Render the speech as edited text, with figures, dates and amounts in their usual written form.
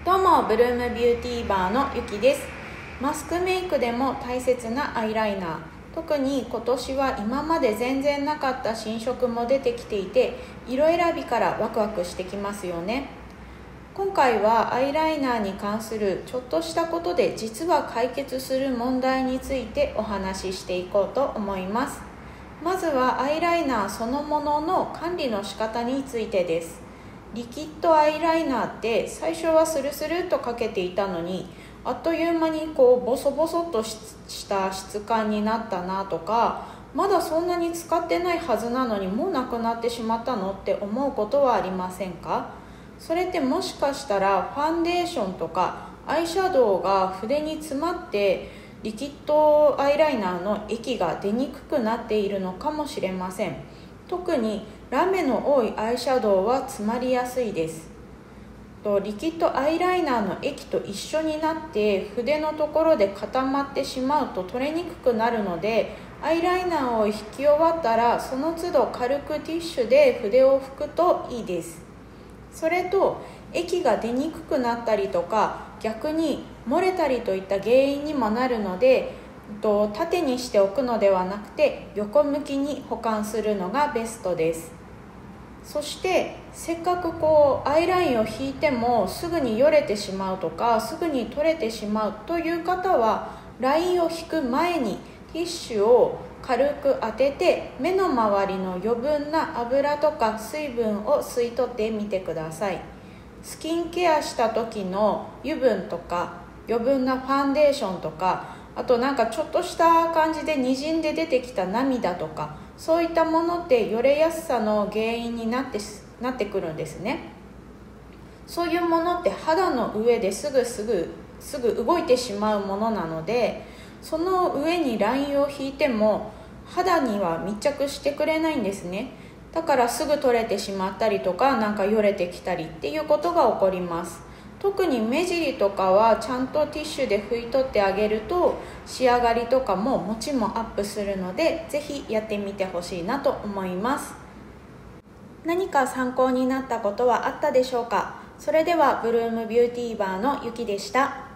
どうも、ブルームビューティーバーのゆきです。マスクメイクでも大切なアイライナー、特に今年は今まで全然なかった新色も出てきていて、色選びからワクワクしてきますよね。今回はアイライナーに関するちょっとしたことで実は解決する問題についてお話ししていこうと思います。まずはアイライナーそのものの管理の仕方についてです。リキッドアイライナーって最初はスルスルっとかけていたのに、あっという間にボソボソっとした質感になったなとか、まだそんなに使ってないはずなのにもうなくなってしまったのって思うことはありませんか？それってもしかしたらファンデーションとかアイシャドウが筆に詰まってリキッドアイライナーの液が出にくくなっているのかもしれません。特にラメの多いアイシャドウは詰まりやすいです。リキッドアイライナーの液と一緒になって筆のところで固まってしまうと取れにくくなるので、アイライナーを引き終わったらその都度軽くティッシュで筆を拭くといいです。それと液が出にくくなったりとか逆に漏れたりといった原因にもなるので、縦にしておくのではなくて横向きに保管するのがベストです。そしてせっかくアイラインを引いてもすぐによれてしまうとかすぐに取れてしまうという方は、ラインを引く前にティッシュを軽く当てて目の周りの余分な油とか水分を吸い取ってみてください。スキンケアした時の油分とか余分なファンデーションとか、あとちょっとした感じでにじんで出てきた涙とか、そういったものってよれやすさの原因になってくるんですね。そういうものって肌の上ですぐ動いてしまうものなので、その上にラインを引いても肌には密着してくれないんですね。だからすぐ取れてしまったりとかよれてきたりっていうことが起こります。特に目尻とかはちゃんとティッシュで拭い取ってあげると仕上がりとかも持ちもアップするので、ぜひやってみてほしいなと思います。何か参考になったことはあったでしょうか？それではブルームビューティーバーのゆきでした。